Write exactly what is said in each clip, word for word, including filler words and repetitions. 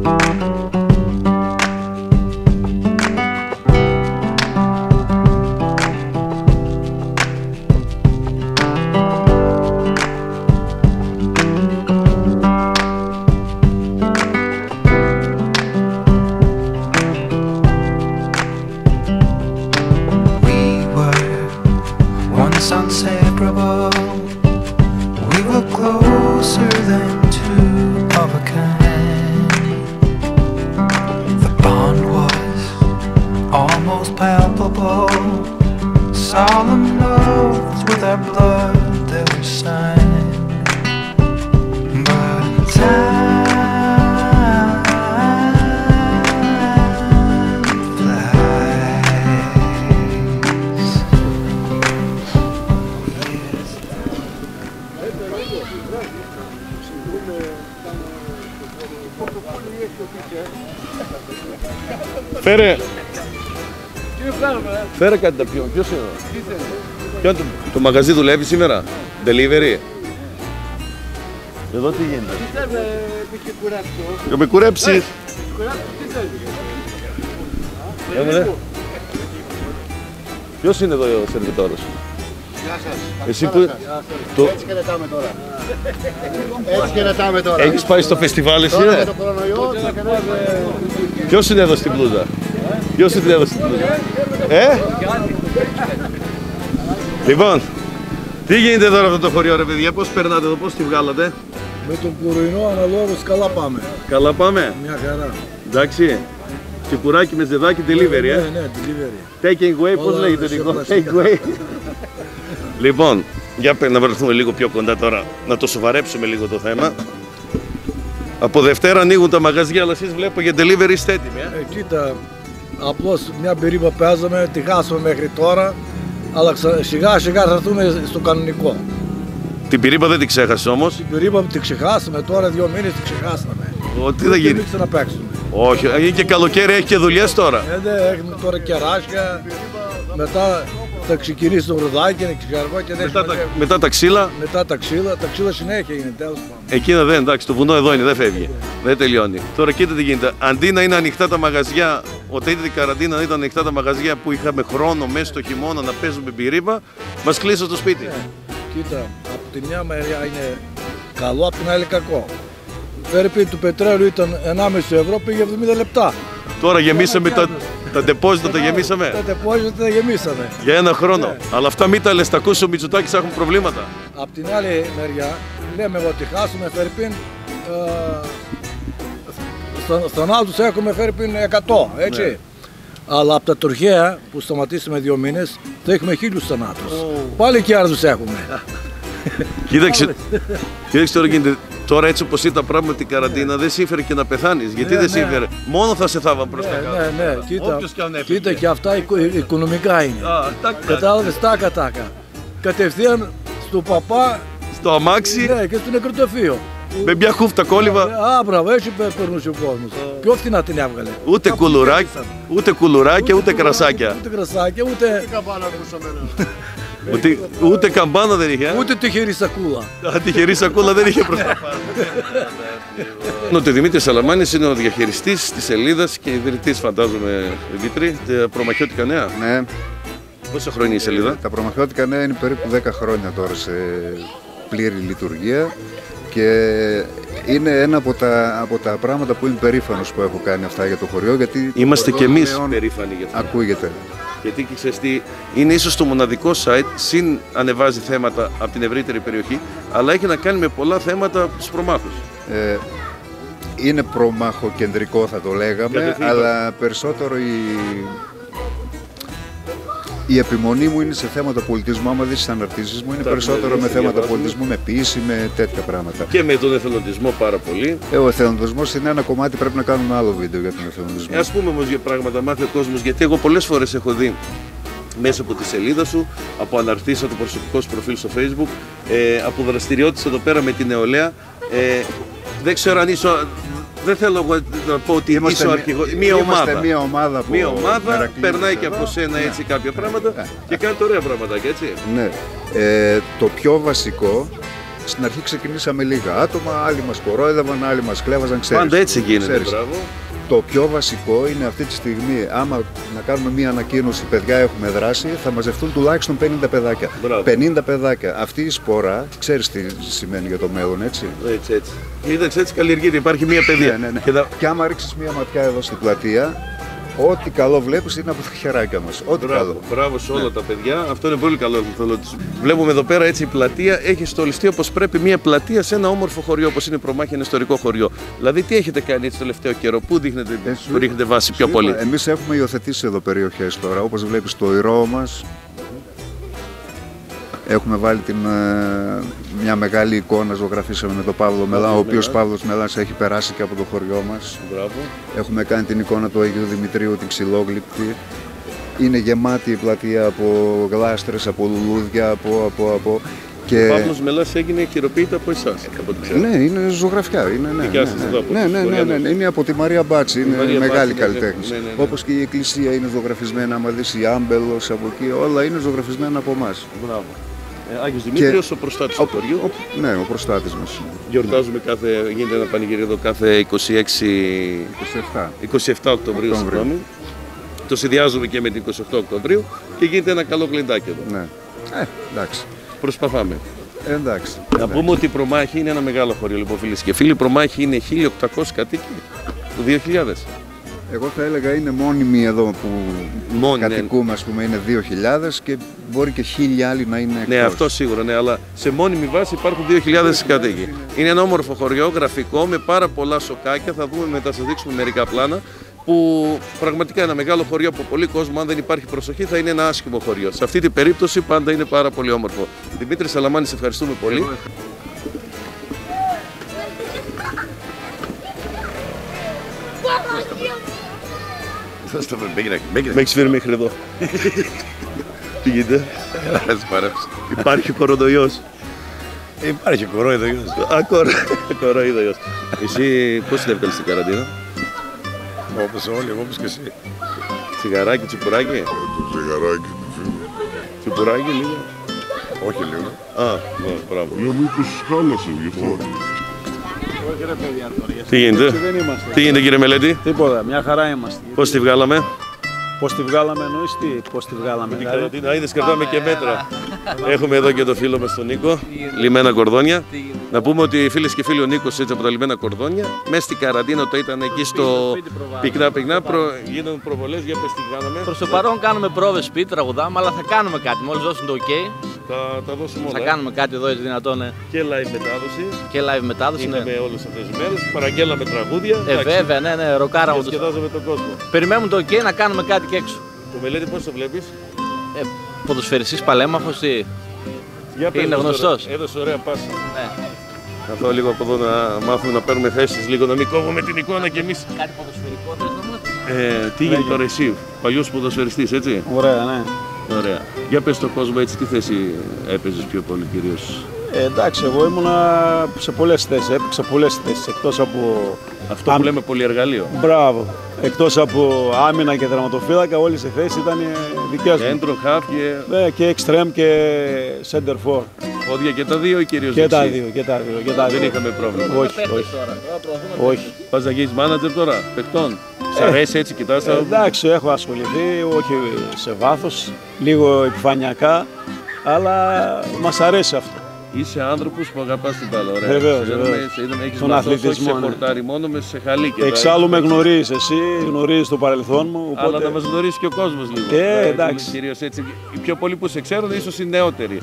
Inseparable, we were closer than two of a kind. The bond was almost palpable, solemn oaths with our blood that were signed. But time Φέρε! Φέρε κάτι να πιω. Ποιος είναι? Ποιο είναι το... το μαγαζί δουλεύει σήμερα? Delivery? Εδώ τι γίνεται? Τι θέλει με κουρέψει? Να με κουρέψεις! Ποιος είναι εδώ ο σερβιτόρος? Γεια σας. Εσύ που... Το... Έτσι χαιρετάμε τώρα. Έτσι χαιρετάμε τώρα. Έχεις πάει στο φεστιβάλ εσύ, ρε? Ποιος είναι εδώ στην μπλούζα? Ποιος είναι εδώ στην μπλούζα? Ε? Λοιπόν, τι γίνεται εδώ αυτό το χωριό, ρε παιδιά? Πώς περνάτε εδώ, πώς τη βγάλατε? Με τον κοροϊνό αναλόγως καλά πάμε. Καλά πάμε? Μια χαρά. Εντάξει. Τσιπουράκι με ζεδάκι delivery, ε? Ναι, ναι, delivery. Taking away, πώς λέγεται το take away? Λοιπόν, για να βρεθούμε λίγο πιο κοντά τώρα, να το σοβαρέψουμε λίγο το θέμα. Από Δευτέρα ανοίγουν τα μαγαζιά, αλλά εσείς βλέπω για delivery είστε έτοιμοι, ε? Ε, κοίτα, απλώς μια περίπα παίζαμε, τη χάσαμε μέχρι τώρα, αλλά σιγά σιγά θα έρθουμε στο κανονικό. Την πυρήπα δεν την ξέχασες όμως? Την περίπα τη ξεχάσαμε, τώρα δύο μήνες τη ξεχάσαμε. Ο, τι θα γίνει? Δεν ξαναπαίξουμε. Όχι, είναι και καλοκαίρι, έχει και δουλειές τώρα. Ε, ναι, έχουμε τώρα κεράσια, μετά θα ξεκινήσει το ροδάκι, είναι ξεχαργό και δεν Μετά, τα, μετά τα ξύλα. Μετά τα ξύλα, τα ξύλα συνέχεια είναι, τέλος πάντων. Εκείνα δεν, εντάξει, το βουνό εδώ είναι, δεν φεύγει. Δεν τελειώνει. Τώρα κοίτα τι γίνεται. Αντί να είναι ανοιχτά τα μαγαζιά, όταν ήταν η καραντίνα, να ήταν ανοιχτά τα μαγαζιά που είχαμε χρόνο μέσα στο χειμώνα να παίζουμε πυρήπα, μας κλείσαν το σπίτι. Ναι. Κοίτα, από τη μια μεριά είναι καλό, από την άλλη κακό. Φέρει του πετρέλαιου ήταν ενάμιση ευρώ, πήγε εβδομήντα λεπτά. Τώρα γεμίσαμε τα, τα ντεπόζιτα, τα γεμίσαμε. Τα ντεπόζιτα τα γεμίσαμε. Για ένα χρόνο. Ναι. Αλλά αυτά μην τα λες, τα ακούσεις ο Μητσοτάκης, θα έχουν προβλήματα. Απ' την άλλη μεριά λέμε ότι χάσουμε Φερπίν, ε, στον, στον άλλο τους έχουμε Φερπίν εκατό, έτσι. Ναι. Αλλά από τα τουρκία που σταματήσαμε δύο μήνες θα έχουμε χίλιους θανάτους. Oh. Πάλι και άρδους έχουμε. Κοίταξε, κοίταξε τώρα γίνεται. Τώρα έτσι όπως ήταν τα πράγματα την καραντίνα, δεν σύμφερε και να πεθάνεις. Γιατί ναι, δεν ναι. σύμφερε? Μόνο θα σε θάβαν προς ναι, τα κάτω. Ναι, ναι, κοίτα, Όποιος και αν έφυγε. κοίτα και αυτά οικο, οικονομικά είναι. Κατάλαβες, τάκα τάκα. Κατευθείαν στο παπά, στο αμάξι, ναι, και στο νεκροταφείο. Με μια χούφτα κόλληβα. Α, μπράβο, έτσι περνούσε ο κόσμος. Πιο φθηνά την έβγαλε. Ούτε κουλουράκια, ούτε κουλουράκια, ούτε κρασάκια. Ούτε κρασάκια, ούτε... Ούτε, ούτε καμπάνα δεν είχε. Ούτε τυχερή σακούλα. Α, τυχερή σακούλα δεν είχε προς τα πάνω. Ο Δημήτρης Σαλαμάνης είναι ο διαχειριστής της σελίδας και ιδρυτής, φαντάζομαι, Δημήτρη, τα Προμαχιώτικα Νέα. Ναι. Πόσα χρόνια είναι η σελίδα? Τα Προμαχιώτικα Νέα είναι περίπου δέκα χρόνια τώρα σε πλήρη λειτουργία και είναι ένα από τα, από τα πράγματα που είμαι περήφανος που έχω κάνει αυτά για το χωριό. Γιατί είμαστε κι εμείς περήφανοι για αυτό. Ακούγεται. Γιατί και ξέρεις τι, είναι ίσως το μοναδικό site, συν ανεβάζει θέματα από την ευρύτερη περιοχή, αλλά έχει να κάνει με πολλά θέματα στους προμάχους. Ε, είναι προμαχοκεντρικό θα το λέγαμε, αλλά περισσότερο η, η επιμονή μου είναι σε θέματα πολιτισμού. Άμα δεις τις αναρτήσεις μου, είναι περισσότερο με θέματα πολιτισμού, με ποίηση, με τέτοια πράγματα. Και με τον εθελοντισμό πάρα πολύ. Ε, ο εθελοντισμός είναι ένα κομμάτι, πρέπει να κάνουμε άλλο βίντεο για τον εθελοντισμό. Ε, ας πούμε όμως για πράγματα, μάθει ο κόσμος, γιατί εγώ πολλές φορές έχω δει μέσα από τη σελίδα σου, από αναρτήσεις, από το προσωπικό σου προφίλ στο Facebook, ε, από δραστηριότητες εδώ πέρα με την νεολαία. Ε, δεν ξέρω αν είσαι. Δεν θέλω να πω ότι είμαστε είσαι ο αρχηγός. Μία ομάδα. Μία ομάδα, που μία ομάδα περνάει και από σένα έτσι ναι. κάποια πράγματα ναι. και κάνει ωραία πραγματάκια, έτσι. Ναι. Ε, το πιο βασικό στην αρχή ξεκινήσαμε λίγα άτομα, άλλοι μας κορόιδευαν, άλλοι μας κλέβαζαν, ξέρεις. Πάντα έτσι γίνεται, ξέρεις. μπράβο. Το πιο βασικό είναι αυτή τη στιγμή, άμα να κάνουμε μία ανακοίνωση, παιδιά έχουμε δράση, θα μαζευτούν τουλάχιστον πενήντα παιδάκια. Μπράβο. πενήντα παιδάκια. Αυτή η σπορά, ξέρεις τι σημαίνει για το μέλλον, έτσι. Έτσι, έτσι. Κοίταξε, έτσι καλλιεργείται. Υπάρχει μία παιδεία. Ναι, ναι, ναι. Και θα... Και άμα ρίξεις μία ματιά εδώ στην πλατεία, ό,τι καλό βλέπεις είναι από τα χεράκια μας. Ό,τι Μπράβο, καλό. μπράβο σε όλα τα παιδιά. Αυτό είναι πολύ καλό. Θέλω. Βλέπουμε εδώ πέρα έτσι η πλατεία έχει στολιστεί όπως πρέπει μια πλατεία σε ένα όμορφο χωριό όπως είναι η Προμάχη, ένα ιστορικό χωριό. Δηλαδή, τι έχετε κάνει έτσι το τελευταίο καιρό, πού δείχνετε, Ε, που ρίχνετε βάση πιο πολύ. Εμείς έχουμε υιοθετήσει εδώ περιοχές τώρα, όπως βλέπεις το Ηρώ μας. Έχουμε βάλει την, ε, μια μεγάλη εικόνα, ζωγραφίσαμε με τον Παύλο Μελά, ο οποίος Παύλος Μελάς έχει περάσει και από το χωριό μας. Μπράβο. Έχουμε κάνει την εικόνα του Αγίου Δημητρίου, την ξυλόγλυπτη. Είναι γεμάτη η πλατεία από γλάστρες, από λουλούδια, από... από, από και... Ο Παύλος Μελάς έγινε χειροποίητα από εσάς, από ό,τι ξέρω. Ναι, είναι ζωγραφιά. Είναι, ναι, Δικιά ναι, σας ναι. εδώ, από ναι, τους ναι, ναι, ναι, Κορεανούς. ναι, είναι από τη Μαρία Μπάτση, είναι Μαρία μεγάλη Μπάτση, ναι, καλλιτέχνης. ναι, ναι, ναι. Όπως και η εκκλησία είναι ζωγραφισμένα, άμα δεις η Άμπελος από εκεί, όλα είναι ζωγραφισμένα από εμάς. Μπράβο. Ε, Άγιος Δημήτριος, ο προστάτης του χωριού. Ο, ναι, ο προστάτης μας. Γιορτάζουμε κάθε, γίνεται ένα πανηγύρι εδώ κάθε είκοσι έξι, είκοσι επτά. είκοσι επτά Οκτωβρίου. Οκτώβριο. Συγγνώμη. Το συνδυάζουμε και με την είκοσι οκτώ Οκτωβρίου και γίνεται ένα καλό γλυντάκι εδώ. Ναι. Ε, εντάξει. Προσπαθάμε. Ε, εντάξει. Να πούμε ότι η Προμάχη είναι ένα μεγάλο χωριό, λοιπόν, φίλες και φίλοι. Η Προμάχη είναι χίλια οκτακόσιοι κατοίκοι του δύο χιλιάδες. Εγώ θα έλεγα είναι μόνιμοι εδώ που Μόνοι, ναι. κατοικούμε, ας πούμε, είναι δύο χιλιάδες και μπορεί και χίλια άλλοι να είναι εκτός. Ναι, αυτό σίγουρα, ναι, αλλά σε μόνιμη βάση υπάρχουν δύο χιλιάδες κατοίκοι. Είναι ένα όμορφο χωριό, γραφικό, με πάρα πολλά σοκάκια. Θα δούμε μετά, θα σας δείξουμε μερικά πλάνα. Που πραγματικά ένα μεγάλο χωριό από πολύ κόσμο, αν δεν υπάρχει προσοχή, θα είναι ένα άσχημο χωριό. Σε αυτή την περίπτωση πάντα είναι πάρα πολύ όμορφο. Δημήτρη Σαλαμάνη, σε ευχαριστούμε πολύ. Με έχεις φέρει μέχρι εδώ. Τι γίνεται? Υπάρχει κορονοϊός. Υπάρχει κορόιδος. Α, κορονοϊός. Εσύ πώς την έβγαλες την καραντίνα? Όπως όλοι, όπως και εσύ. Τσιγαράκι, τσιπουράκι. Το τσιγαράκι του φίλου. Τσιπουράκι λίγο. Όχι λίγο. Α, ναι, μπράβο. Λέω μήπως χάλασε γι' αυτό. Τι γίνεται? Δεν είμαστε. Τι γίνεται, κύριε Μελέτη? Τίποτα, μια χαρά είμαστε. Πώς τη βγάλαμε? Πώς τη βγάλαμε εννοείς τι, πώς τη βγάλαμε. Την καραντίνα, είδες, κρατάμε και μέτρα. Έχουμε εδώ και το φίλο μας τον Νίκο, λιμένα κορδόνια. Να πούμε ότι φίλες και φίλοι, ο Νίκος έτσι από τα λιμένα κορδόνια, μέσα στην καραντίνα όταν ήταν εκεί στο πυκνά πυκνά, προ... γίνονται προβολές, για πες τι κάναμε. Προς το παρόν κάνουμε πρόβες σπίτι, τραγουδάμε, αλλά θα κάνουμε κάτι. Μόλις δώσουν το OK, Θα τα δώσουμε όλα. θα κάνουμε κάτι εδώ, έτσι δυνατόν. Ναι. Και live μετάδοση. Και live μετάδοση. Ναι. Είχαμε όλες αυτές τις μέρες, παραγγέλαμε τραγούδια. Ε, βέβαια, ναι, ναι, ροκάρα μου. Διασκεδάζαμε τον κόσμο. Περιμένουμε το OK να κάνουμε κάτι και έξω. Το Μελέτη πώς το βλέπεις? Ε, ποδοσφαιριστής παλέμαχος, τι. Για πες Είναι μας γνωστός. τώρα. Έδωσε ωραία πάσα. Ναι. Θα πάω λίγο από εδώ να μάθουμε να παίρνουμε θέσεις, λίγο να μην κόβουμε την εικόνα κι εμείς. Κάτι ποδοσφαιρικό θες να μου? Ε, τι γίνεται τώρα εσύ, παλιός ποδοσφαιριστής, έτσι? Ωραία, ναι. Ωραία. Για πες στον κόσμο έτσι, τι θέση έπαιζες πιο πολύ κυρίως? Ε, εντάξει, εγώ ήμουνα σε πολλές θέσεις, έπαιξα πολλές θέσεις, εκτός από... Αυτό Άμ- που λέμε πολυεργαλείο. Μπράβο. Εκτός από άμυνα και τερματοφύλακα, όλες οι θέσεις ήταν δικές μου. Κέντρο, χαφ και Ναι, και extreme και center for. πόδια και τα δύο ή κυρίως Και τα δεξί? δύο, και τα δύο. Και τα Δεν δύο. είχαμε πρόβλημα. Όχι, όχι. όχι. Πας να γίνεις manager τώρα, παιχτών. Σ' αρέσει έτσι, κοιτάς τα... Ε, εντάξει, έχω ασχοληθεί, όχι σε βάθος, λίγο επιφανειακά, αλλά μας αρέσει αυτό. Είσαι άνθρωπος που αγαπάς την μπάλα, ωραία. Βεβαίως, Σε είδαμε, βεβαίως. σε είδαμε, έχεις Τον μαθώσει, όχι αθλητισμό, σε ναι. χορτάρι μόνο, με σε χαλί και τα Εξάλλου με έχεις γνωρίζεις εσύ, γνωρίζεις το παρελθόν μου, Αλλά οπότε... να μας γνωρίσει και ο κόσμος λίγο. Ε, Δηλαδή, εντάξει. Κυρίως έτσι. Οι πιο πολλοί που σε ξέρουν ίσως οι νεότεροι.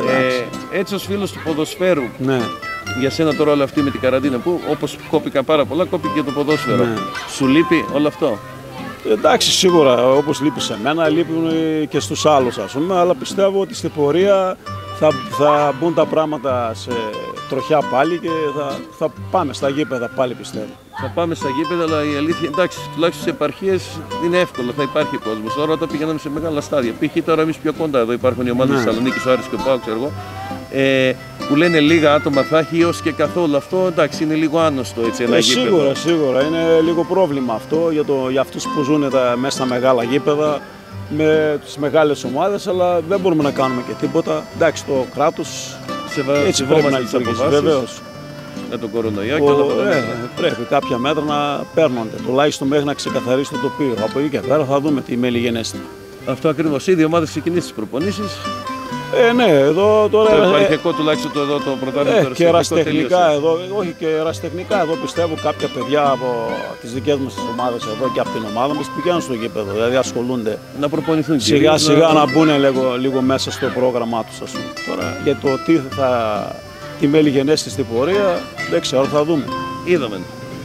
Ε, έτσι ως φίλος του ποδοσφαίρου, Ναι, για σένα τώρα όλη αυτή με την καραντίνα που όπως κόπηκα πάρα πολλά, κόπηκε και το ποδόσφαιρο. Ναι. Σου λείπει όλο αυτό? εντάξει, σίγουρα, όπως λείπει σε μένα, λείπουν και στους άλλους, ας πούμε, αλλά πιστεύω ότι στην πορεία θα, θα μπουν τα πράγματα σε τροχιά πάλι και θα, θα πάμε στα γήπεδα πάλι, πιστεύω. Θα πάμε στα γήπεδα, αλλά η αλήθεια εντάξει, τουλάχιστον σε επαρχίες είναι εύκολο, θα υπάρχει κόσμος. Τώρα όταν πηγαίναμε σε μεγάλα στάδια, π.χ. τώρα εμείς πιο κοντά, εδώ υπάρχουν οι ομάδες Ναι. της Θεσσαλονίκης, ο Άρης και ο ΠΑΟΚ, ξέρω εγώ, ε, που λένε λίγα άτομα θα έχει έως και καθόλου. Αυτό εντάξει, είναι λίγο άνοστο έτσι ένα Ε, γήπεδο. σίγουρα, σίγουρα. Είναι λίγο πρόβλημα αυτό για, το, για αυτούς που ζουν τα, μέσα στα μεγάλα γήπεδα με τις μεγάλες ομάδες, αλλά δεν μπορούμε να κάνουμε και τίποτα. Εντάξει, το κράτος Σεβα... Έτσι πρέπει να λειτουργήσει, βεβαίως. Με τον κορονοϊό και όλα αυτά. Ε, πρέπει κάποια μέτρα να παίρνονται, τουλάχιστον μέχρι να ξεκαθαρίσει το τοπίο. Από εκεί και πέρα θα δούμε τι μέλη γενέστε. Αυτό ακριβώς. Ήδη η ομάδα ξεκινήσει τις προπονήσεις. Ε, ναι, εδώ τώρα. Το επαρχιακό ε, τουλάχιστον το, εδώ, το πρωτάθλημα. Ε, και ερασιτεχνικά εδώ, όχι και ερασιτεχνικά εδώ πιστεύω κάποια παιδιά από τις δικές μας τις ομάδες εδώ και από την ομάδα μας πηγαίνουν στο γήπεδο. Δηλαδή ασχολούνται. Να προπονηθούν σιγά κυρίως, σιγά να... να μπουν λίγο, λίγο μέσα στο πρόγραμμά τους. Ας πούμε. Τώρα για το τι θα. Τι μέλη γενέστε στην πορεία, δεν ξέρω, θα δούμε. Είδαμε.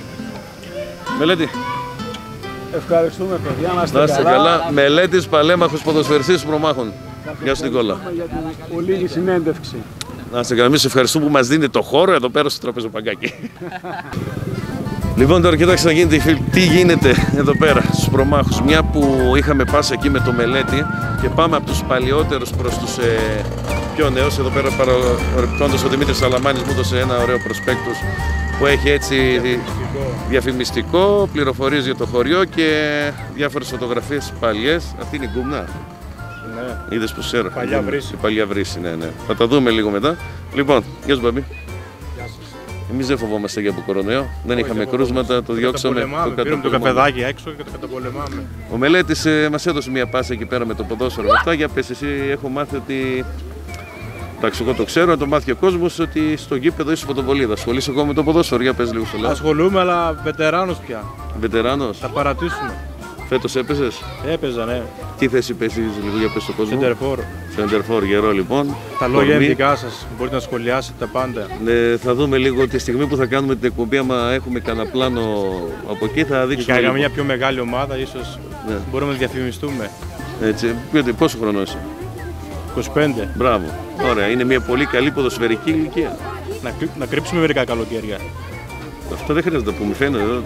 Μελέτη. Ευχαριστούμε παιδιά, να είστε, να είστε καλά. καλά. Μελέτης, παλέμαχος ποδοσφαιριστής προμάχων. Γεια σου Νικόλα. Για την πολύ λίγη συνέντευξη. Να είστε καλά, εμείς ευχαριστούμε που μας δίνετε το χώρο εδώ πέρα στο τραπέζο παγκάκι. Λοιπόν, τώρα κοιτάξτε να γίνεται, τι γίνεται εδώ πέρα στους προμάχους. Μια που είχαμε πάσει εκεί με το Μελέτη και πάμε από τους παλιότερους προς τους ε, πιο νέους. Εδώ πέρα παρορρυπτώντας ο Δημήτρης Σαλαμάνης μου έδωσε ένα ωραίο προσπέκτους που έχει έτσι διαφημιστικό, διαφημιστικό πληροφορίες για το χωριό και διάφορες φωτογραφίες παλιές. Αυτή είναι η Γκούμνα. Ναι. Είδες που ξέρω. Παλιά βρύση. Παλιά βρύση, ναι, ναι. Θα τα δούμε λίγο μετά. Λοιπόν, γεια σου Μπαμπή. Εμείς δεν φοβόμαστε για το κορονοϊό, δεν είχαμε κρούσματα, το διώξαμε. Το πήραμε το καφεδάκι έξω και το καταπολεμάμε. Ο Μελέτης ε, μας έδωσε μια πάσα εκεί πέρα με το ποδόσφαιρο. Αυτά για πες εσύ, έχω μάθει ότι. Εντάξει, εγώ το ξέρω, το μάθει ο κόσμος ότι στο γήπεδο είσαι φωτοβολίδα. Ασχολείσαι ακόμα με το ποδόσφαιρο, για πες λίγο στο λάθος. Ασχολούμαι, αλλά βετεράνος πια. Βετεράνος. Θα παρατήσουμε. Φέτος έπαιζες. Έπαιζα, ναι. Τι θέση παίζεις λίγο για πες στον κόσμο. Σεντερφόρ. Σεντερφόρ, γερό λοιπόν. Τα λόγια είναι δικά σας. Μπορείτε να σχολιάσετε τα πάντα. Ναι, θα δούμε λίγο τη στιγμή που θα κάνουμε την εκπομπή. Άμα έχουμε κανένα πλάνο από εκεί, θα δείξουμε. Για μια πιο μεγάλη ομάδα, ίσως ναι. Μπορούμε να διαφημιστούμε. Έτσι. Πόσο χρόνο είσαι? είκοσι πέντε. Μπράβο. Ωραία. Είναι μια πολύ καλή ποδοσφαιρική ηλικία. Να, να κρύψουμε μερικά καλοκαίρια. Αυτό δεν χρειάζεται να το πούμε, φαίνεται. Εδώ,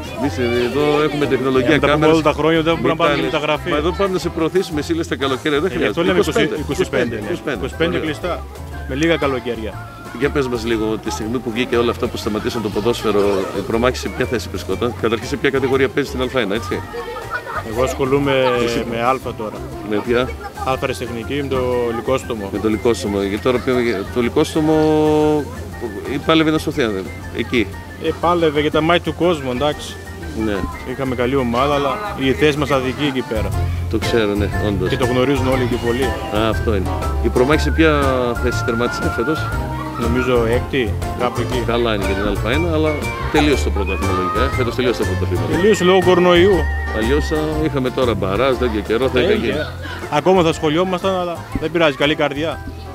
εδώ έχουμε τεχνολογία κάμερα. Μετά από όλα τα χρόνια δεν μπορούμε να πάρουμε μεταγραφή. Μα εδώ πάμε να σε προωθήσουμε, εσύ λες τα καλοκαίρια. Δεν χρειάζεται. Αυτό λέμε είκοσι πέντε. είκοσι πέντε κλειστά. Με λίγα καλοκαίρια. Για πες μας λίγο, τη στιγμή που βγήκε όλα αυτά που σταματήσαν το ποδόσφαιρο, η Προμάχη σε ποια θέση βρισκόταν? Καταρχήν σε ποια κατηγορία παίζει στην Α1, έτσι? Εγώ ασχολούμαι με Α τώρα. Με ποια? Α αριστεχνική, με το λυκόστομο. Με το λυκόστομο. Γιατί τώρα το λυκόστομο πάλευε να σωθεί, εκεί. Ε, πάλευε για τα μάτια του κόσμου, εντάξει. Ναι. Είχαμε καλή ομάδα, αλλά η θέση μας αδικεί εκεί πέρα. Το ξέρω, ναι, όντως. Και το γνωρίζουν όλοι και πολύ. Α, αυτό είναι. Η Προμάχη σε ποια θέση τερμάτισε φέτος? Νομίζω έκτη, κάπου εκεί. Καλά είναι για την Α1, αλλά τελείωσε το πρωτάθλημα λογικά. Φέτος τελείωσε το πρωτάθλημα. Τελείωσε λόγω κορονοϊού. Αλλιώς είχαμε τώρα μπαράζ, δεν και καιρό θα είχα γίνει. Ακόμα θα σχολιόμασταν, αλλά δεν πειράζει, καλή καρδιά.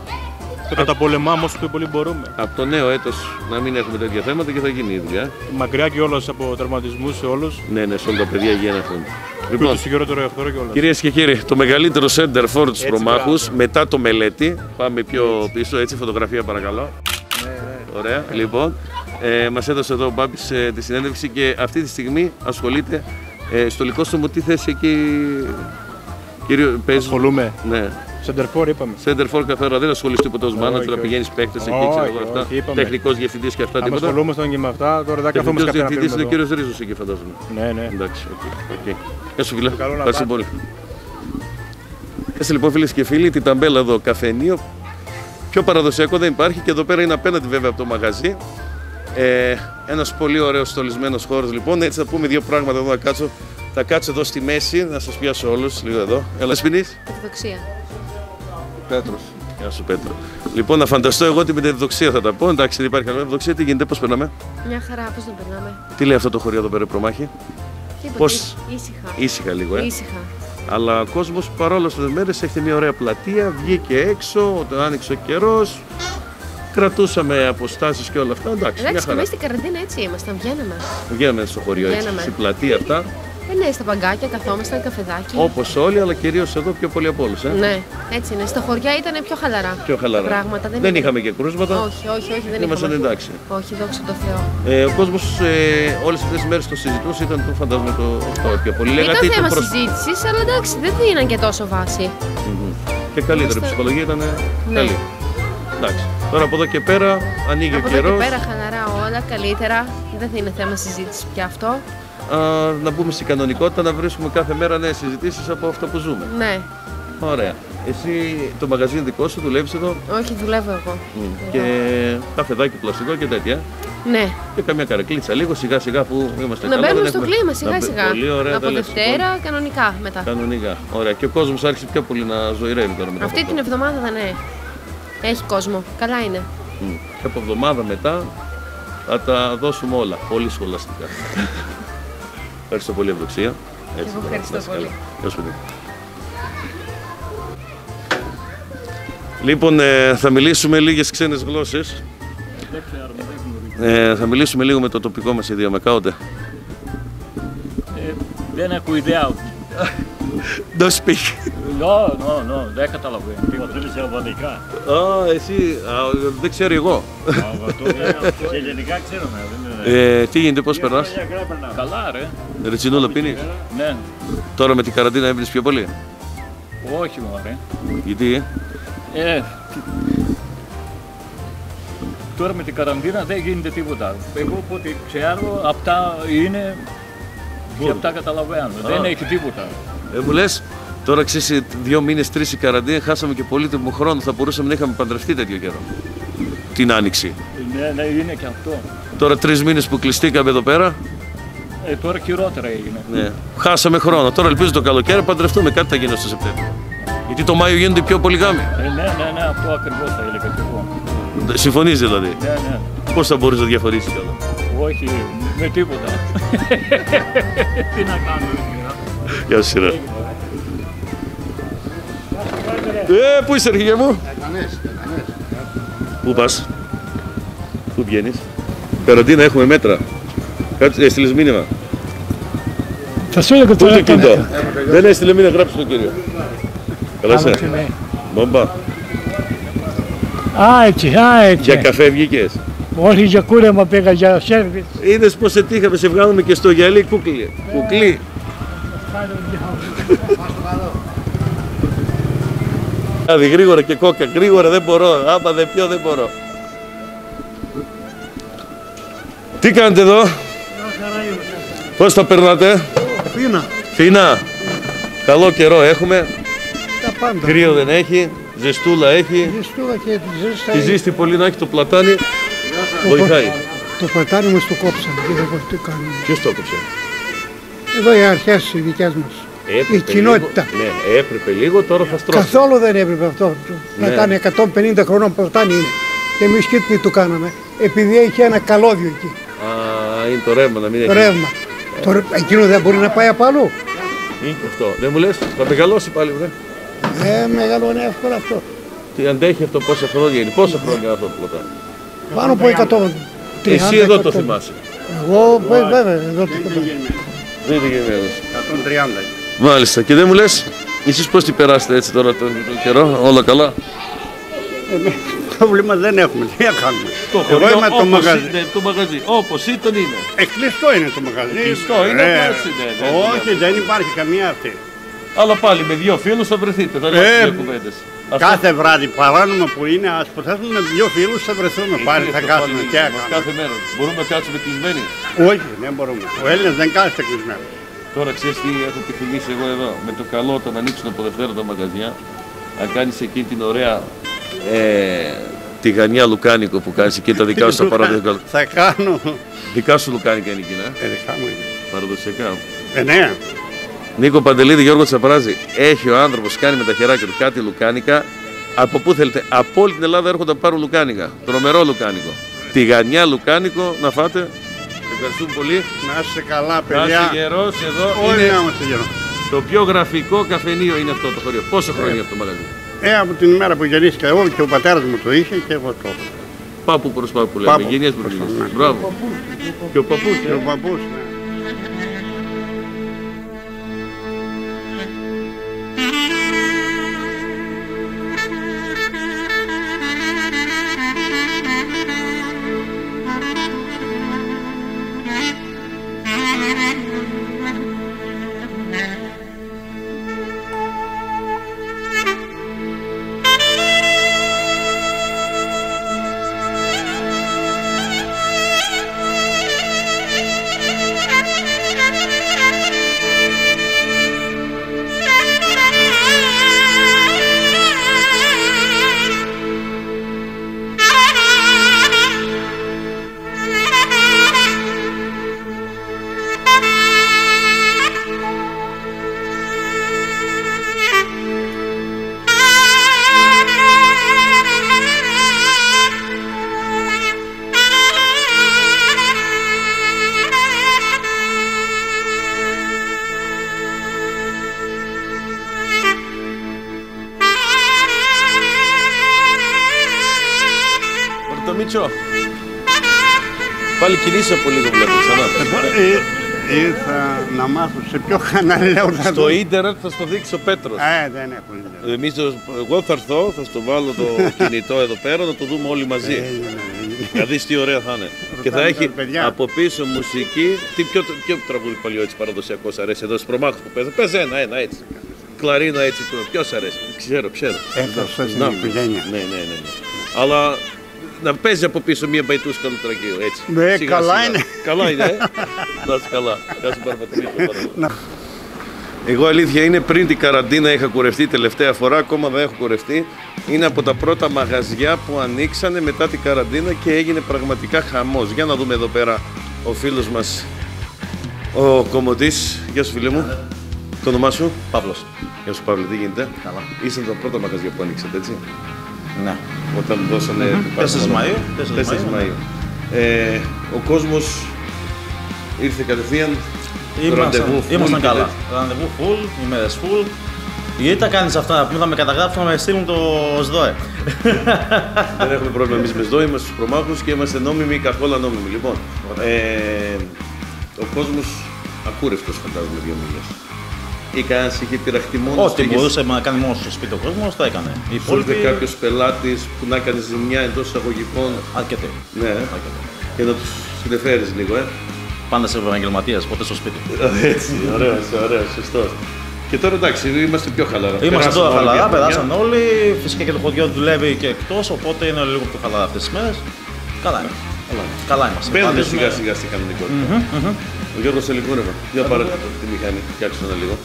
Το καταπολεμάμε όσο πιο πολύ μπορούμε. Από το νέο έτος να μην έχουμε τέτοια θέματα και θα γίνει η δουλειά. Μακριά και όλος από τραυματισμούς σε όλους. Ναι, ναι, σε όλα τα παιδιά υγεία να έχουν. Λοιπόν, το χειρότερο εχθρό κιόλας. Κυρίες και κύριοι, το μεγαλύτερο center for τους προμάχους μετά το Μελέτη. Πάμε πιο έτσι. Πίσω, έτσι, φωτογραφία παρακαλώ. Ναι, ναι. Ωραία, λοιπόν. Ε, μας έδωσε εδώ ο Μπάμπης ε, τη συνέντευξη και αυτή τη στιγμή ασχολείται ε, στο λυκόστομο. Τι θέση εκεί, κύριο, παίζει? Ασχολούμαι. Ναι. Σεντερφόρ είπαμε. Σεντερφόρ καθόλου, δεν ασχολείσαι τίποτα ως μάνατζερ, να πηγαίνεις παίκτες εκεί, ξέρω εγώ αυτά. Τεχνικός διευθυντής και αυτά τίποτα. Ασχολούμασταν και με αυτά, τώρα δεν καθόμαστε καφέ. Τεχνικός διευθυντής είναι ο κύριος Ρίζος εκεί φαντάζομαι. Ναι, ναι. Εντάξει, οκ. Γεια σου φίλε, ευχαριστώ πολύ. Έτσι λοιπόν φίλες και φίλοι, την ταμπέλα εδώ, καφενείο. Πιο παραδοσιακό δεν υπάρχει και εδώ πέρα είναι απέναντι βέβαια από το μαγαζί. Ε, ένας πολύ ωραίος στολισμένος χώρος λοιπόν, έτσι θα πούμε δύο πράγματα εδώ να κάτσω. Θα κάτσω εδώ στη μέση, να σας πιάσω όλους λίγο εδώ. Έλα σπινείς. Ορθοδοξία. Πέτρος. Γεια σου Πέτρο. Λοιπόν, να φανταστώ εγώ ότι με την ευδοξία θα τα πω. Εντάξει, δεν υπάρχει καμία ευδοξία. Τι γίνεται, πώς περνάμε? Μια χαρά, πώς τον περνάμε. Τι λέει αυτό το χωριό εδώ πέρα, Προμάχη? Πώς? Ήσυχα. Ήσυχα λίγο, ε. Ήσυχα. Αλλά ο κόσμος παρόλο αυτές τις μέρες έχετε μια ωραία πλατεία, βγήκε έξω, όταν άνοιξε ο καιρός. Κρατούσαμε αποστάσεις και όλα αυτά. Εντάξει, Εντάξει, και εμείς στην καραντίνα έτσι ήμασταν, βγαίναμε. Βγαίναμε στο χωριό έτσι, στην πλατεία αυτά. Ε, ναι, στα παγκάκια καθόμασταν, καφεδάκι. Όπως όλοι, αλλά κυρίως εδώ πιο πολύ από όλους. Ε? Ναι, έτσι είναι. Στα χωριά ήταν πιο χαλαρά. Πιο χαλαρά. Πράγματα, δεν δεν ήταν... είχαμε και κρούσματα. Όχι, όχι, όχι. Δεν ήμασταν εντάξει. Όχι, δόξα τω Θεώ. Ε, ο κόσμος ε, όλες αυτές τις μέρες το συζητούσε, ήταν το φαντάζομαι το αυτό πιο πολύ. Ήταν Λέγατε, θέμα προς... συζήτησης, αλλά εντάξει, δεν ήταν και τόσο βάση. Mm-hmm. Και καλύτερη η ψυχολογία ήταν ναι. καλή. Εντάξει. Τώρα από εδώ και πέρα ανοίγει από ο καιρός. Από εδώ και πέρα χαλαρά όλα, καλύτερα. Δεν θα είναι θέμα συζήτησης πια αυτό. Α, να μπούμε στην κανονικότητα, να βρίσκουμε κάθε μέρα νέες συζητήσεις από αυτά που ζούμε. Ναι. Ωραία. Εσύ το μαγαζί είναι δικό σου, δουλεύεις εδώ? Όχι, δουλεύω εγώ. Mm. Και καφεδάκι πλαστικό και τέτοια. Ναι. Και καμιά καρεκλίτσα λίγο σιγά σιγά που είμαστε καλά. Να μπαίνουμε στο κλίμα σιγά σιγά. Πολύ ωραία. Από Δευτέρα κανονικά μετά. Κανονικά. Ωραία. Και ο κόσμος άρχισε πιο πολύ να ζωηρεύει τώρα μετά. Αυτή την εβδομάδα ναι. Έχει κόσμο. Καλά είναι. Mm. Και από εβδομάδα μετά θα τα δώσουμε όλα. Πολύ σχολαστικά. Ευχαριστώ πολύ, Ευδοξία. Έτσι, εγώ ευχαριστώ πολύ. Γεια σου. Λοιπόν, ε, θα μιλήσουμε λίγες ξένες γλώσσες. Ε, θα μιλήσουμε λίγο με το τοπικό μας ιδιoma. Κάοτε. Ε, δεν έχω ιδέα. Don't speak. No, no, no, δεν καταλαβαίνω. Πήγα θέλει σε αλβανικά. Α, εσύ, α, δεν ξέρω εγώ. Σε ελληνικά ξέρω. Ε, τι γίνεται, πώς περνάς? Καλά ρε. Ρετσινούλα πίνεις? Ναι. Τώρα με την καραντίνα έμπαινες πιο πολύ? Όχι μωρέ. Γιατί? Ε, τώρα με την καραντίνα δεν γίνεται τίποτα. Εγώ από ό,τι ξέρω, αυτά είναι και αυτά καταλαβαίνω. Δεν έχει τίποτα. Ε, μου λες, τώρα ξέρεις, δύο μήνες, τρεις η καραντίνα, χάσαμε και πολύτιμο χρόνο. Θα μπορούσαμε να είχαμε παντρευτεί τέτοιο καιρό. Την άνοιξη. Ναι, ναι, είναι και αυτό. Τώρα τρεις μήνες που κλειστήκαμε εδώ πέρα. Ε, τώρα χειρότερα έγινε. Ναι. Χάσαμε χρόνο. Τώρα ελπίζω το καλοκαίρι να παντρευτούμε. Κάτι θα γίνει στο Σεπτέμβριο. Γιατί το Μάιο γίνονται πιο πολλοί γάμοι. Ε, ναι, ναι, ναι, αυτό ακριβώς θα έλεγα και εγώ. Συμφωνείς δηλαδή? Ναι, ναι. Πώς θα μπορείς να διαφορήσεις κιόλας? Όχι, με τίποτα. Τι να κάνουμε. Γεια σου, σειρά. Ε, πού είσαι, αρχηγέ μου? Κανές, κανές. Πού πας? Πού βγαίνεις? Καραντίνα, έχουμε μέτρα. Κάτσε, έστειλες μήνυμα? Θα σου έλεγα τώρα. Πού το κινητό? Δεν έστειλε μήνυμα, γράψε τον κύριο. Καλά είσαι? Μπόμπα. Α, έτσι, α, έτσι. Για καφέ βγήκες? Όχι, για κούρεμα πήγα, για σέρβις. Είδες πως σε τύχαμε, σε βγάλουμε και στο γυαλί κούκλι. Κουκλί. Άδει γρήγορα και κόκα, γρήγορα δεν μπορώ, άμα δεν πιω δεν μπορώ. Τι κάνετε εδώ? Πώς τα περνάτε? Φίνα. Φίνα. Καλό καιρό έχουμε. Τα πάντα. Κρύο δεν έχει, ζεστούλα έχει. Ζεστούλα και τη ζέστα. Τη ζέστη πολύ να έχει το πλατάνι. Βοηθάει. Το πλατάνι μας το κόψαμε και δεν τι κάνουμε. Ποιος το κόψε? Εδώ οι αρχές οι δικές μας. Έπρεπε η κοινότητα. Λίγο, ναι, έπρεπε λίγο, τώρα θα στρώσει. Καθόλου δεν έπρεπε αυτό. Το Ναι. πλατάνι εκατόν πενήντα χρονών πλατάνι είναι. Και εμείς κίτρινοι του κάναμε. Επειδή έχει ένα καλώδιο εκεί. Α, είναι το ρεύμα να μην έχει. Το ρεύμα. Το, ρε- εκείνο δεν μπορεί να πάει από αλλού. Είναι και αυτό. Δεν μου λες, θα μεγαλώσει πάλι, βρε. Ε, μεγαλώνει εύκολα αυτό. Τι αντέχει αυτό, πόσα χρόνια είναι, πόσα χρόνια είναι αυτό το πλατάνι. Πάνω από εκατόν τριάντα. Εσύ εδώ το εκατόν. θυμάσαι. Εγώ βέ- βέβαια εδώ το Δεν είναι γενναίος. εκατόν τριάντα. Μάλιστα. Και δεν μου λες, εσείς πώς την περάσετε έτσι τώρα τον, τον καιρό, όλα καλά? Πρόβλημα δεν έχουμε. Τι να κάνουμε. Το Εγώ χωριό, είμαι το όπως μαγαζί. είναι το μαγαζί. Όπως ήταν είναι. Ε, κλειστό είναι το μαγαζί. Κλειστό είναι, Ε, έτσι, ναι, ναι, Όχι, δεν υπάρχει καμία αυτή. Αλλά πάλι με δύο φίλους θα βρεθείτε, θα Ε, λέτε δύο κουβέντες. Κάθε βράδυ παράνομα που είναι, ας υποθέσουμε με δύο φίλους θα βρεθούμε. Πάλι θα κάτσουμε και έκανα. Κάθε μέρα. Μπορούμε να κάτσουμε κλεισμένοι. Όχι, δεν μπορούμε. Ο Έλληνας δεν κάθεται κλεισμένο. Τώρα ξέρεις τι έχω επιθυμήσει εγώ εδώ, με το καλό όταν ανοίξουν από Δευτέρα τα μαγαζιά, να κάνεις εκεί την ωραία ε, τηγανιά λουκάνικο που κάνεις εκεί τα δικά σου τα παραδοσιακά. Θα κάνω. Δικά σου λουκάνικα είναι εκείνα. Ε, δικά μου είναι. Παραδοσιακά. Ε, ναι. Νίκο Παντελίδη, Γιώργο Τσαπράζη, έχει ο άνθρωπος κάνει με τα χεράκια του κάτι λουκάνικα. Από πού θέλετε, από όλη την Ελλάδα έρχονται να πάρουν λουκάνικα. Τρομερό λουκάνικο. Τηγανιά λουκάνικο, να φάτε. Ευχαριστούμε πολύ. Να είστε καλά, Να παιδιά. είστε γερός εδώ. Όλοι Είναι να είμαστε γερός. το πιο γραφικό καφενείο είναι αυτό το χωριό. Πόσο χρόνια είναι αυτό το μαγαζί? Ε, από την ημέρα που γεννήθηκα εγώ και ο πατέρας μου το είχε και εγώ το. Πάπου προς πάπου λέμε. Πάπου. Γενιές προς γενιές. Ναι. Μπράβο. Και ο παππούς. Και ο παππούς, ναι. Μητσό. Πάλι κινήσεις από λίγο βλέπω ξανά. Ήρθα να μάθω σε ποιο κανάλι λέω θα Στο ίντερνετ θα στο δείξει ο Πέτρος. Ε, δεν έχω ίντερνετ. Εμείς, εγώ θα έρθω, θα στο βάλω το κινητό εδώ πέρα να το δούμε όλοι μαζί. Να δεις τι ωραία θα είναι. Και θα έχει από πίσω μουσική. Τι ποιο, ποιο τραγούδι παλιό έτσι παραδοσιακό σ' αρέσει εδώ στους προμάχους που παίζει. Πες ένα, ένα έτσι. Κλαρίνα έτσι. Ποιος σ' αρέσει. Ξέρω, ξέρω. Έφτασα στην οικογένεια. Ναι, ναι, ναι. Αλλά να παίζει από πίσω μία μπαϊτούσκα του τραγίου, έτσι. Ναι, σιγά, καλά σιγά. είναι. Καλά είναι, ε. Να είσαι καλά. Γεια σου Παραπατρίκο. Εγώ αλήθεια είναι πριν την καραντίνα είχα κουρευτεί τελευταία φορά, ακόμα δεν έχω κουρευτεί. Είναι από τα πρώτα μαγαζιά που ανοίξανε μετά την καραντίνα και έγινε πραγματικά χαμός. Για να δούμε εδώ πέρα ο φίλος μας, ο Κομωτής. Γεια σου φίλε μου. Το όνομά σου? Παύλος. Γεια σου Παύλο, τι γίνεται? Καλά. Ήσαν τα πρώτα μαγαζιά που ανοίξατε, έτσι? Ναι. Όταν δώσανε... Mm-hmm. τέσσερις Μαΐου. τέσσερις Μαΐου. Ε, ο κόσμος ήρθε κατευθείαν. Ήμασταν, ήμασταν καλά. Ραντεβού full, ημέρες full. Γιατί τα κάνεις αυτά, που θα με καταγράψουν να με στείλουν το ΣΔΟΕ. Δεν έχουμε πρόβλημα εμείς με ΣΔΟΕ, είμαστε στους προμάχους και είμαστε νόμιμοι, καθόλου νόμιμοι. Λοιπόν, ε, ο κόσμος ακούρευτος φαντάζομαι δύο μήνες. Ή κανένας είχε πειραχτεί μόνος. Ό,τι μπορούσε να κάνει μόνος στο σπίτι ο κόσμος, το έκανε. Ήρθε κάποιος πελάτης που να έκανε ζημιά εντός εισαγωγικών. Αρκετή. Ναι, αρκετή. Και να τους συνεφέρεις λίγο, ε. Πάντα σε επαγγελματίες, ποτέ στο σπίτι. Έτσι, ωραίος, ωραίος, σωστός. Και τώρα εντάξει, είμαστε πιο χαλαρά. Είμαστε τώρα χαλαρά, περάσαν όλοι. Φυσικά και το χωριό δουλεύει και εκτός, οπότε είναι λίγο πιο χαλαρά αυτές τις μέρες. Καλά είναι. Καλά είμαστε. Μπαίνουμε σιγά σιγά στην κανονικότητα. Ο Γιώργος θέλει κούρεμα. Για πάρε τη μηχανή, φτιάξτε ένα λίγο.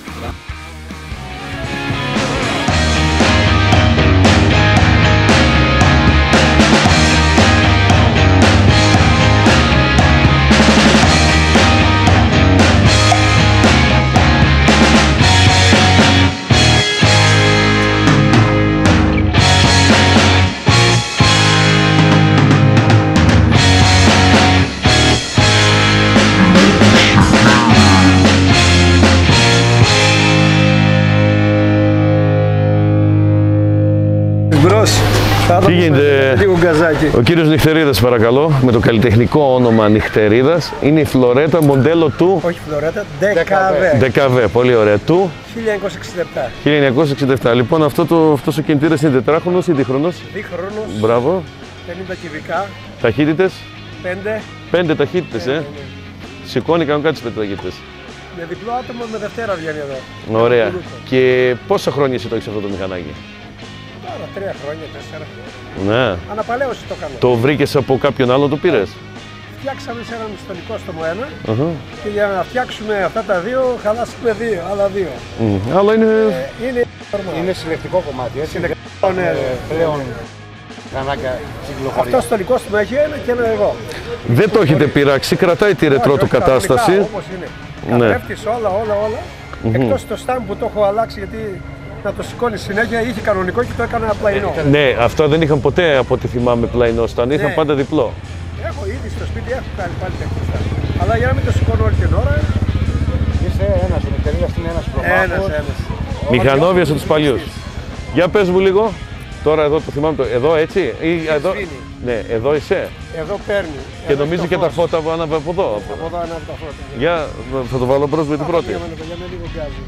Τι γίνεται, ο κύριος Νυχτερίδας παρακαλώ, με το καλλιτεχνικό όνομα Νυχτερίδας, είναι η φλωρέτα μοντέλο του... Όχι φλωρέτα, Ντεκαβέ. Ντεκαβέ, πολύ ωραία, του... χίλια εννιακόσια εξήντα επτά. χίλια εννιακόσια εξήντα επτά. Λοιπόν, αυτό το, αυτός ο κινητήρας είναι τετράχρονος ή διχρονός? Διχρονός. Μπράβο. πενήντα κυβικά. Ταχύτητες? πέντε. πέντε ταχύτητες, ε. Ναι, ναι. Σηκώνει κανονικά τις πέντε ταχύτητες. Με διπλό άτομο με Δευτέρα βγαίνει εδώ. Ωραία. Και πόσα χρόνια εσύ το έχεις αυτό το μηχανάκι? Τώρα, τρία χρόνια, τέσσερα. Ναι. Αναπαλαίωση το κάνω. Το βρήκες από κάποιον άλλο, το πήρες? Φτιάξαμε σε έναν στολικό στο ένα uh -huh. και για να φτιάξουμε αυτά τα δύο, χαλάσαμε δύο, άλλα δύο. Mm. Αλλά είναι... Ε, είναι... είναι συλλεκτικό κομμάτι, έτσι. Συλλεκτικό, ναι. Ε, πλέον κανάκια κυκλοφορία. Αυτό στολικό του έχει ένα και ένα εγώ. Δεν το έχετε πειράξει, κρατάει τη ρετρό του κατάσταση. Όπως είναι. Ναι. Καθρέφτης όλα, όλα, όλα. Mm -hmm. Εκτός το στάμπ που το έχω αλλάξει γιατί να το σηκώνει συνέχεια, είχε κανονικό και το έκανα πλαϊνό. Ναι, αυτά δεν είχαν ποτέ από ό,τι θυμάμαι πλαϊνό στάν, είχαν ναι. πάντα διπλό. Έχω ήδη στο σπίτι, έχω κάνει πάλι τέτοιο στάν. Αλλά για να μην το σηκώνω όλη την ώρα. Είσαι ένας, ο Νυχτερίδας είναι ένας προμάχος. Ένας, ένας. Μηχανόβιας από τους παλιούς. Για πες μου λίγο, τώρα εδώ το θυμάμαι, το, εδώ έτσι, ή εδώ, ναι, εδώ είσαι. Εδώ παίρνει. Και εδώ νομίζει και τα φώτα που ανάβει από εδώ. Από εδώ ανάβει τα φώτα. Για, θα το βάλω μπρος με την πρώτη. Για με λίγο γκάζι.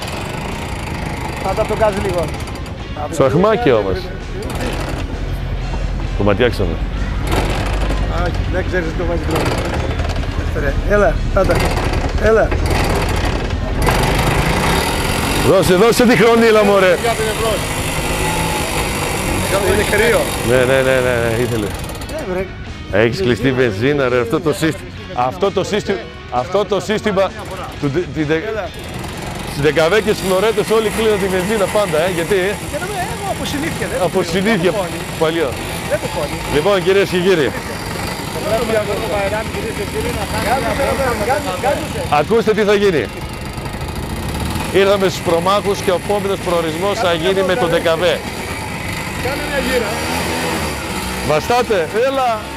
Πάντα το γκάζι λίγο. Ψαχμάκι όμως. Το ματιάξαμε. Α, δεν ξέρεις το βάζει πρώτο. Έλα, πάντα. Έλα. Δώσε, δώσε τη χρονίλα μωρέ. Είναι κρύο. Ναι, ναι, ναι, ναι, ήθελε. Έχεις κλειστεί βενζίνα ρε, αυτό το σύστημα. Αυτό το σύστημα, αυτό το σύστημα του, την, στις Ντεκαβέ και στις φλωρέτες όλοι κλείνουν τη βενζίνα πάντα, ε, γιατί? Και να με, εγώ από συνήθεια, δεν από συνήθεια, παλιό. Δεν το πόνει. Λοιπόν, κυρίες και κύριοι. Ακούστε τι θα γίνει. Ήρθαμε στους προμάχους και ο επόμενος προορισμός θα γίνει με τον Ντεκαβέ. Κάνε μια γύρα. Βαστάτε, έλα!